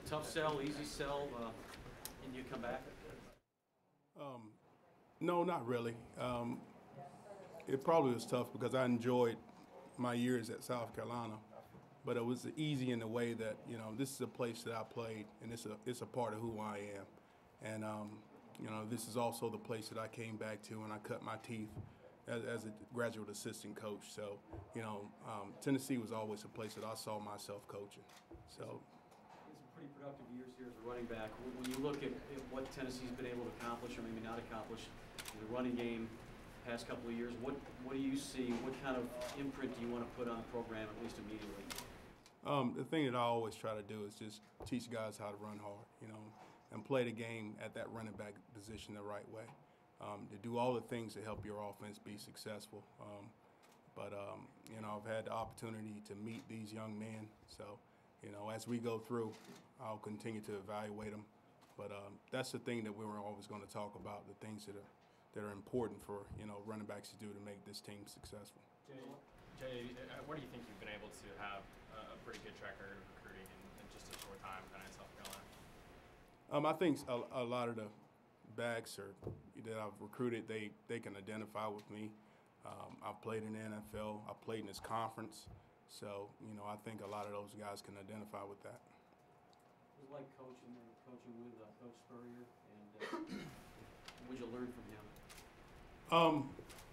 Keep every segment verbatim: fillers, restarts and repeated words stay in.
tough sell, easy sell, uh, and you come back? Um, no, not really. Um, it probably was tough because I enjoyed my years at South Carolina, but it was easy in the way that, you know, this is a place that I played, and it's a it's a part of who I am, and um, you know, this is also the place that I came back to and I cut my teeth as, as a graduate assistant coach. So, you know, um, Tennessee was always a place that I saw myself coaching. So. Some pretty productive years here as a running back. When you look at, at what Tennessee's been able to accomplish or maybe not accomplish in the running game past couple of years, what what do you see? What kind of imprint do you want to put on the program, at least immediately? Um, the thing that I always try to do is just teach guys how to run hard, you know, and play the game at that running back position the right way. Um, to do all the things to help your offense be successful. Um, but, um, you know, I've had the opportunity to meet these young men. So, you know, as we go through, I'll continue to evaluate them. But um, that's the thing that we were always going to talk about, the things that are that are important for, you know, running backs to do to make this team successful. Jay, Jay uh, where do you think you've been able to have a pretty good track record of recruiting in, in just a short time kind of in South Carolina? Um, I think a, a lot of the backs are, that I've recruited, they, they can identify with me. Um, I've played in the N F L. I played in this conference. So, you know, I think a lot of those guys can identify with that. It was like coaching coaching with uh, Coach Spurrier, and uh, what did you learn from him? Um,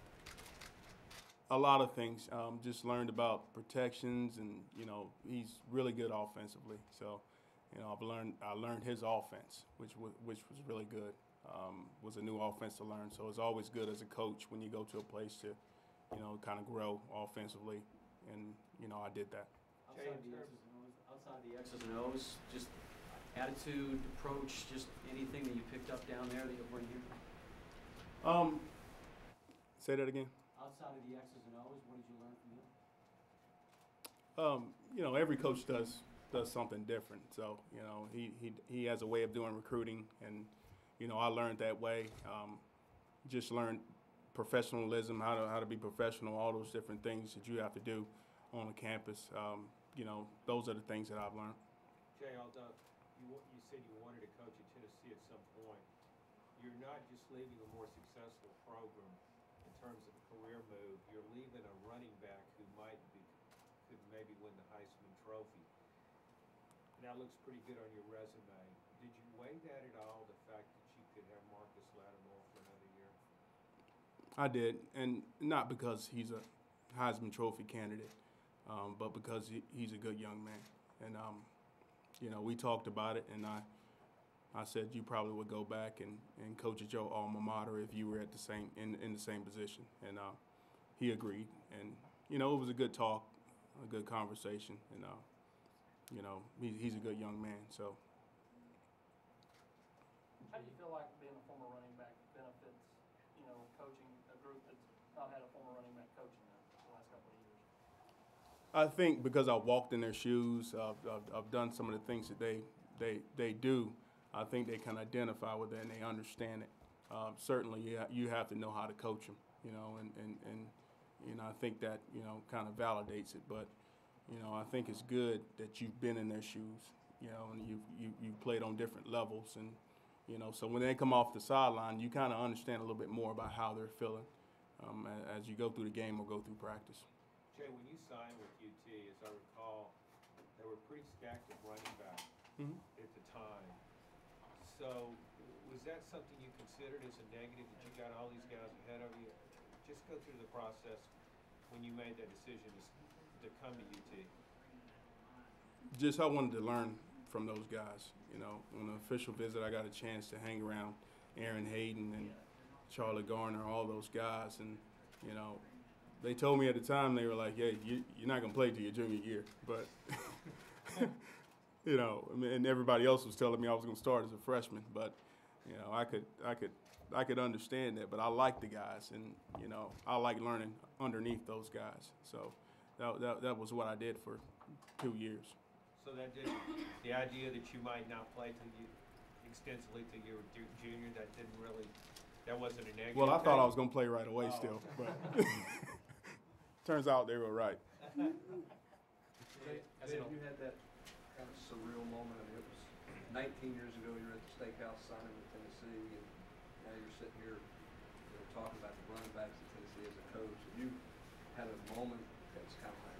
a lot of things. Um, just learned about protections, and you know, he's really good offensively. So, you know, I've learned I learned his offense, which was which was really good. Um, was a new offense to learn. So it's always good as a coach when you go to a place to, you know, kind of grow offensively, and you know, I did that. Outside of the X's and O's, outside of the X's and O's, just attitude, approach, just anything that you picked up down there that you'll bring here. Um, say that again. Outside of the X's and O's, what did you learn from him? Um, you know, every coach does does something different. So, you know, he he he has a way of doing recruiting, and you know, I learned that way. Um, just learned professionalism, how to how to be professional, all those different things that you have to do on a campus. Um, you know, those are the things that I've learned. Jay, although you you said you wanted to coach at Tennessee at some point, you're not just leaving a more successful program in terms of a career move. You're leaving a running back who might be could maybe win the Heisman Trophy. That looks pretty good on your resume. Did you weigh that at all, the fact that you could have Marcus Lattimore for another year? I did, and not because he's a Heisman Trophy candidate, um, but because he, he's a good young man. And, um, you know, we talked about it, and I I said you probably would go back and, and coach at your alma mater if you were at the same in, in the same position. And uh, he agreed. And, you know, it was a good talk, a good conversation. And, uh, you know, he, he's a good young man. So. How do you feel like being a former running back benefits, you know, coaching a group that's not had a former running back coaching them the last couple of years? I think because I walked in their shoes, uh, I've, I've done some of the things that they they they do. I think they can identify with it and they understand it. Um, certainly, you you have to know how to coach them, you know, and, and, and you know I think that you know kind of validates it. But you know I think it's good that you've been in their shoes, you know, and you you you played on different levels, and you know so when they come off the sideline, you kind of understand a little bit more about how they're feeling um, as you go through the game or go through practice. Jay, when you signed with U T, as I recall, they were pretty stacked at running back Mm-hmm. at the time. So was that something you considered as a negative, that you got all these guys ahead of you? Just go through the process when you made that decision to, to come to U T. Just I wanted to learn from those guys. You know, on the official visit, I got a chance to hang around Aaron Hayden and Charlie Garner, all those guys, and you know, they told me at the time, they were like, "Yeah, you, you're not gonna play till your junior year," but you know, I mean, and everybody else was telling me I was gonna start as a freshman, but you know, I could, I could, I could understand that. But I like the guys, and you know, I like learning underneath those guys. So that that, that was what I did for two years. So that did the idea that you might not play till you extensively till you were junior. That didn't really. That wasn't a negative. Well, I thing? thought I was gonna play right away oh. still, but turns out they were right. Jay, Jay, you had that kind of surreal moment. I mean, it was nineteen years ago, you were at the steakhouse signing with Tennessee, and now you're sitting here, you know, talking about the running backs at Tennessee as a coach. Have you had a moment that's kind of like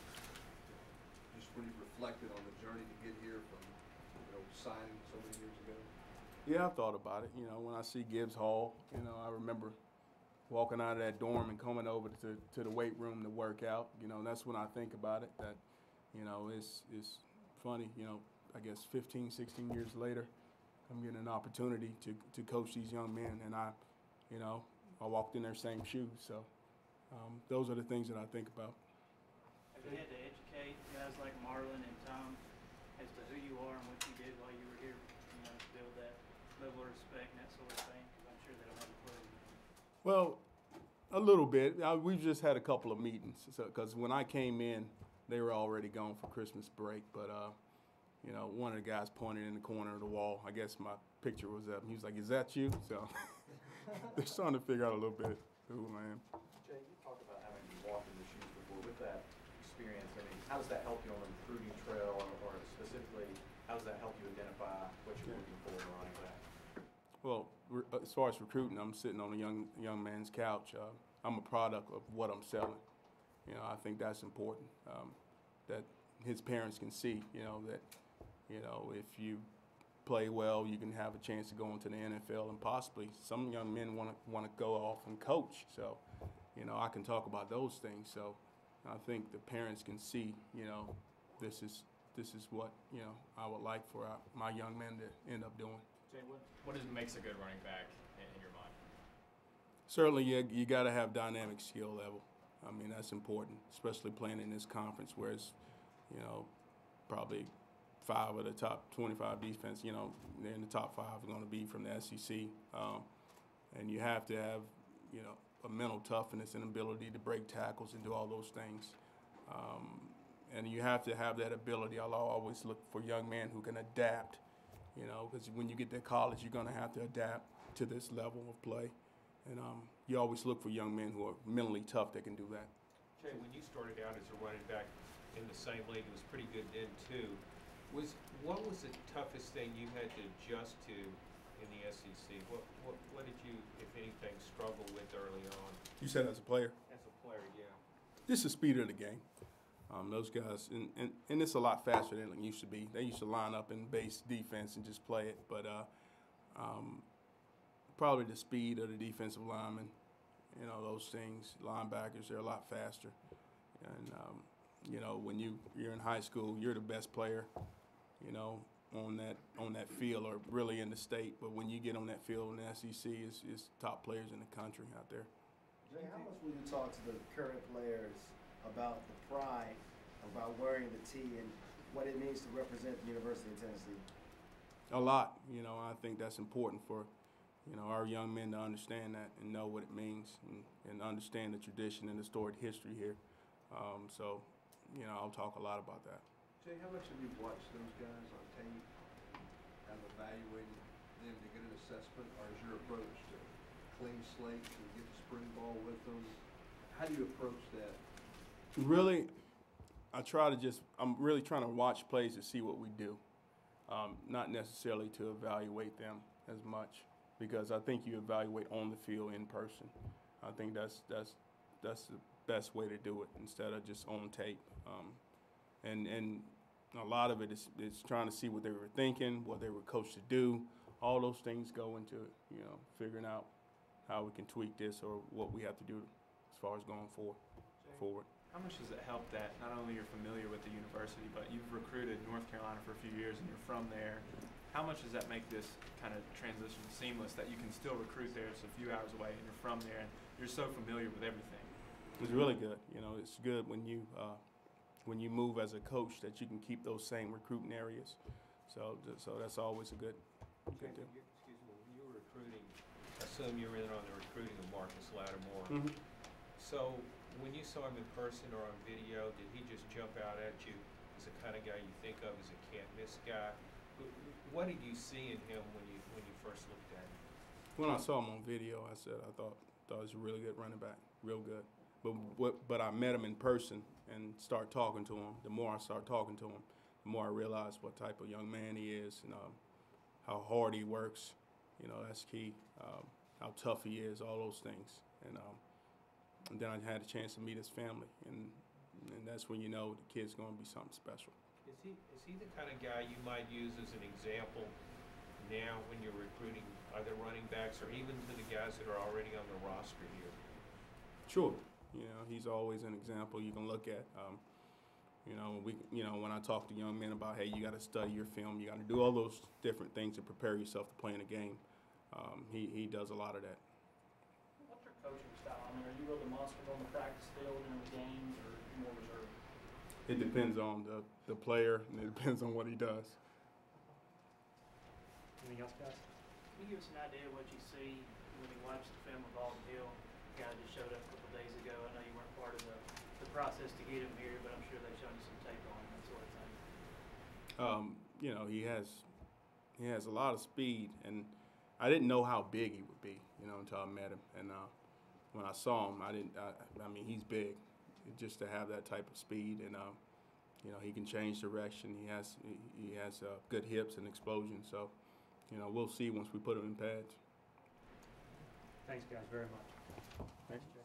just when you reflected on the journey to get here from, you know, signing so many years ago? Yeah, I've thought about it. You know, when I see Gibbs Hall, you know, I remember walking out of that dorm and coming over to, to the weight room to work out. You know, that's when I think about it, that, you know, it's, it's funny, you know, I guess fifteen, sixteen years later, I'm getting an opportunity to, to coach these young men, and I, you know, I walked in their same shoes. So um, those are the things that I think about. Have you had to educate guys like Marlon and Tom as to who you are and what you did while you were here, you know, to build that level of respect and that sort of thing? Because I'm sure they don't have a clue. Well, a little bit. I, we've just had a couple of meetings, because when I came in, they were already gone for Christmas break. But uh, you know, one of the guys pointed in the corner of the wall. I guess my picture was up. He was like, "Is that you?" So they're starting to figure out a little bit who I am. Jay, you talked about having walked in the shoes before. With that experience, I mean, how does that help you on the recruiting trail, or, or specifically, how does that help you identify what you're Yeah. looking for in a running back? Well, re- as far as recruiting, I'm sitting on a young young man's couch. Uh, I'm a product of what I'm selling. You know, I think that's important. Um, that his parents can see. You know that. You know, if you play well, you can have a chance to go into the N F L, and possibly some young men want to want to go off and coach. So, you know, I can talk about those things. So, I think the parents can see. You know, this is this is what you know I would like for our, my young men to end up doing. Jay, what, what is, makes a good running back in, in your mind? Certainly, you, you got to have dynamic skill level. I mean, that's important, especially playing in this conference where it's, you know, probably five of the top twenty-five defense, you know, they're in the top five are going to be from the S E C. Um, and you have to have, you know, a mental toughness and ability to break tackles and do all those things. Um, and you have to have that ability. I'll always look for young men who can adapt, you know, because when you get to college, you're going to have to adapt to this level of play. And um, you always look for young men who are mentally tough that can do that. Jay, when you started out as a running back in the same league, it was pretty good then too. Was what was the toughest thing you had to adjust to in the S E C? What what what did you, if anything, struggle with early on You said as a player? as a player? Yeah. Just the speed of the game. Um, those guys, and, and, and it's a lot faster than it used to be. They used to line up in base defense and just play it, but uh, um, probably the speed of the defensive linemen, you know, those things. Linebackers, they're a lot faster. And, um, you know, when you, you're in high school, you're the best player, you know, on that on that field, or really in the state. But when you get on that field in the S E C, it's, it's top players in the country out there. Jay, how much will you talk to the current players about the pride about wearing the T and what it means to represent the University of Tennessee? A lot. You know, I think that's important for, you know, our young men to understand that and know what it means, and, and understand the tradition and the storied history here. Um, so, you know, I'll talk a lot about that. Jay, how much have you watched those guys on tape and evaluated them to get an assessment, or is your approach to clean slate and get the spring ball with them? How do you approach that? Really, I try to just, I'm really trying to watch plays to see what we do, um, not necessarily to evaluate them as much, because I think you evaluate on the field in person. I think that's that's that's the best way to do it instead of just on tape. Um, and and a lot of it is, is trying to see what they were thinking, what they were coached to do. All those things go into it, you know, figuring out how we can tweak this or what we have to do as far as going forward. Jay, forward. How much does it help that not only you're familiar with the university, but you've recruited North Carolina for a few years and you're from there? How much does that make this kind of transition seamless, that you can still recruit there, it's a few hours away, and you're from there and you're so familiar with everything? It's really good. You know, it's good when you uh, when you move as a coach that you can keep those same recruiting areas. So so that's always a good good Jay, deal. when you- excuse me, when you were recruiting, I assume you were in on the recruiting of Marcus Lattimore. Mm-hmm. So when you saw him in person or on video, did he just jump out at you as the kind of guy you think of as a can't-miss guy? Wh- What did you see in him when you when you first looked at him? When I saw him on video, I said I thought thought he was a really good running back, real good. But what, but I met him in person and start talking to him. The more I start talking to him, the more I realize what type of young man he is and um, how hard he works. You know, that's key. Um, how tough he is, all those things. And, um, and then I had a chance to meet his family, and, and that's when you know the kid's going to be something special. Is he, is he the kind of guy you might use as an example now when you're recruiting other running backs, or even to the guys that are already on the roster here? Sure. You know, he's always an example you can look at. Um, you know, we, you know, when I talk to young men about, hey, you got to study your film, you got to do all those different things to prepare yourself to play in a game. Um, he, he does a lot of that. What's your coaching style? I mean, are you real demonstrative on the practice field and in the games, or are you more reserved? It depends on the, the player, and it depends on what he does. Anything else, guys? Can you give us an idea of what you see when you watch the film of Alden Hill? The guy just showed up a couple days ago. I know you weren't part of the, the process to get him here, but I'm sure they've shown you some tape on him, that sort of thing. Um, you know, he has he has a lot of speed, and I didn't know how big he would be, you know, until I met him. And uh, when I saw him, I didn't. I, I mean, he's big, just to have that type of speed, and uh, you know, he can change direction. He has he, he has uh, good hips and explosion. So, you know, we'll see once we put him in pads. Thanks, guys, very much. Thanks.